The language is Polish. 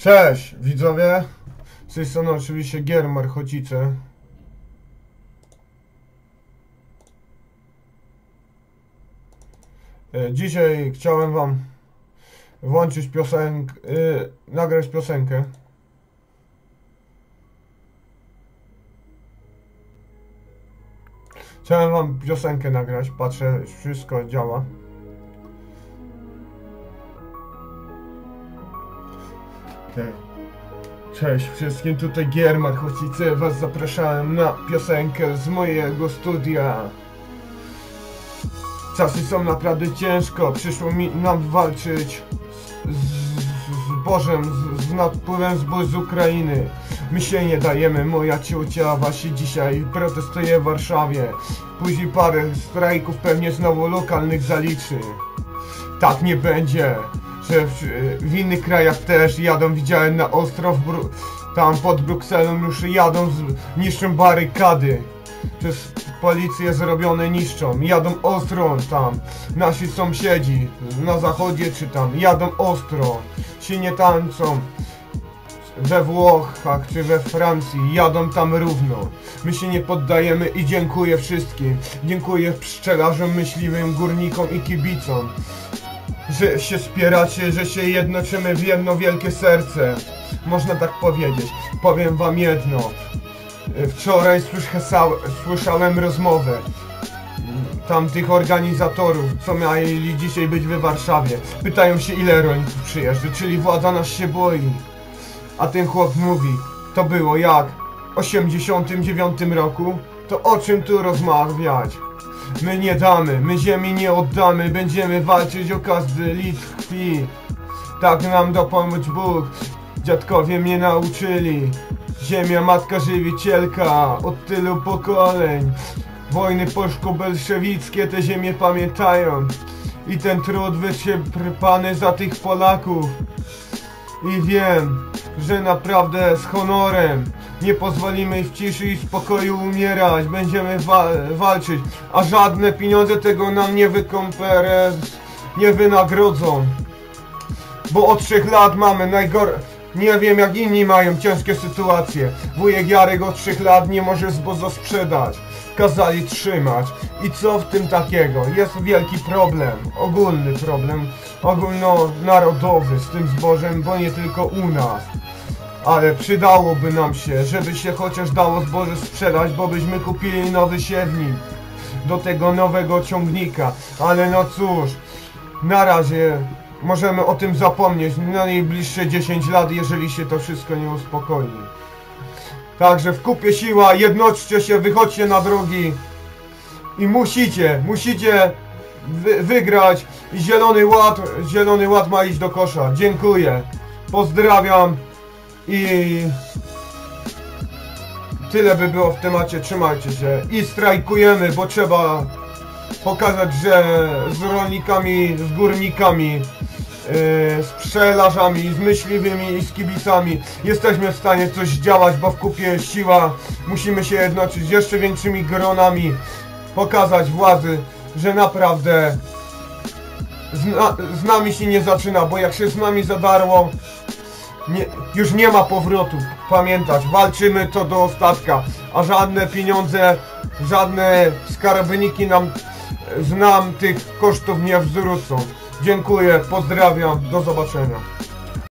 Cześć widzowie, z tej strony oczywiście Giermar Chocice. Dzisiaj chciałem wam włączyć piosenkę, nagrać piosenkę. Chciałem wam piosenkę nagrać, patrzę, wszystko działa. Cześć wszystkim, tutaj Giermar Chocice, was zapraszałem na piosenkę z mojego studia. Czasy są naprawdę ciężko, przyszło nam walczyć z Bożem, z nadpływem zbóż z Ukrainy. My się nie dajemy, moja ciocia wasi dzisiaj protestuje w Warszawie. Później parę strajków pewnie znowu lokalnych zaliczy. Tak nie będzie, że w innych krajach też jadą, widziałem na Ostrów, tam pod Brukselą już jadą, niszczą barykady. Przez policję zrobione niszczą, jadą ostro tam, nasi sąsiedzi na zachodzie czy tam, jadą ostro, się nie tańczą. We Włochach czy we Francji jadą tam równo. My się nie poddajemy i dziękuję wszystkim. Dziękuję pszczelarzom, myśliwym, górnikom i kibicom, że się wspieracie, że się jednoczymy w jedno wielkie serce. Można tak powiedzieć. Powiem wam jedno. Wczoraj słyszałem rozmowę tamtych organizatorów, co mieli dzisiaj być we Warszawie. Pytają się, ile rolników przyjeżdża, czyli władza nas się boi. A ten chłop mówi, to było jak w 89 roku, to o czym tu rozmawiać? My nie damy, my ziemi nie oddamy, będziemy walczyć o każdy litr krwi. Tak nam dopomóż Bóg, dziadkowie mnie nauczyli. Ziemia matka żywicielka od tylu pokoleń. Wojny polsko-bolszewickie te ziemie pamiętają. I ten trud wyczerpany za tych Polaków. I wiem, że naprawdę z honorem nie pozwolimy w ciszy i spokoju umierać. Będziemy walczyć, a żadne pieniądze tego nam nie wynagrodzą. Bo od 3 lat mamy nie wiem jak inni mają ciężkie sytuacje. Wujek Jarek od 3 lat nie może zboża sprzedać. Kazali trzymać. I co w tym takiego? Jest wielki problem, ogólny problem, ogólnonarodowy z tym zbożem, bo nie tylko u nas. Ale przydałoby nam się, żeby się chociaż dało zboże sprzedać, bo byśmy kupili nowy siewnik do tego nowego ciągnika. Ale no cóż, na razie możemy o tym zapomnieć na najbliższe 10 lat, jeżeli się to wszystko nie uspokoi. Także w kupie siła, jednoczcie się, wychodźcie na drogi i musicie wygrać i Zielony Ład ma iść do kosza. Dziękuję, pozdrawiam i tyle by było w temacie, trzymajcie się i strajkujemy, bo trzeba pokazać, że z rolnikami, z górnikami, z pszczelarzami, z myśliwymi i z kibicami jesteśmy w stanie coś działać, bo w kupie jest siła. Musimy się jednoczyć jeszcze większymi gronami, pokazać władzy, że naprawdę z nami się nie zaczyna, bo jak się z nami zadarło, już nie ma powrotu. Pamiętać, walczymy to do ostatka, a żadne pieniądze, żadne skarbniki nam tych kosztów nie zwrócą. Dziękuję, pozdrawiam, do zobaczenia.